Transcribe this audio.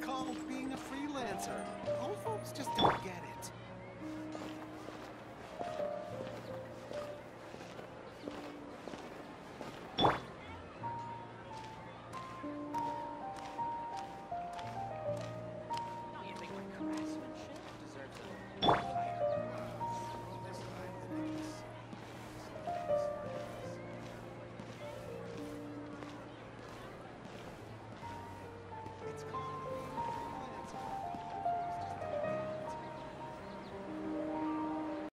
called being a freelancer. Old folks just don't get it.